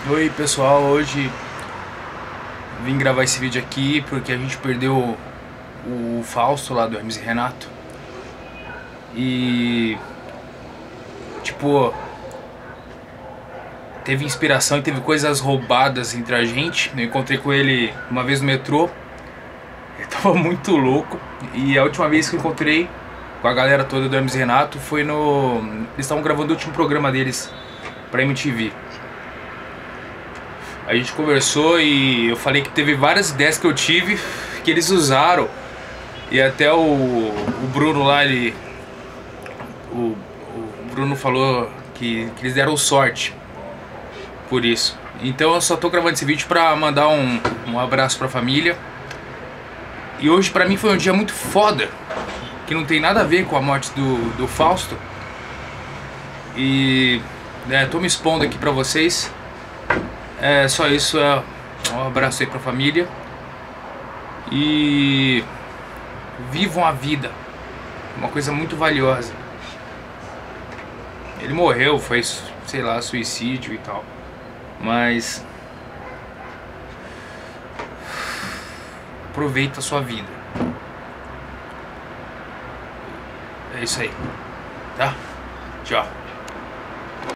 Oi pessoal, hoje vim gravar esse vídeo aqui porque a gente perdeu o Fausto lá do Hermes e Renato. E tipo, teve inspiração e teve coisas roubadas entre a gente. Eu encontrei com ele uma vez no metrô, ele tava muito louco. E a última vez que eu encontrei com a galera toda do Hermes e Renato foi no... Eles estavam gravando o último programa deles pra MTV. A gente conversou e eu falei que teve várias ideias que eu tive que eles usaram. E até o Bruno lá, o Bruno falou que eles deram sorte por isso. Então eu só tô gravando esse vídeo pra mandar um abraço pra família. E hoje pra mim foi um dia muito foda, que não tem nada a ver com a morte do Fausto. E tô me expondo aqui pra vocês. É só isso, um abraço aí pra família. E vivam a vida, uma coisa muito valiosa. Ele morreu, foi, sei lá, suicídio e tal. Mas aproveita a sua vida. É isso aí, tá? Tchau.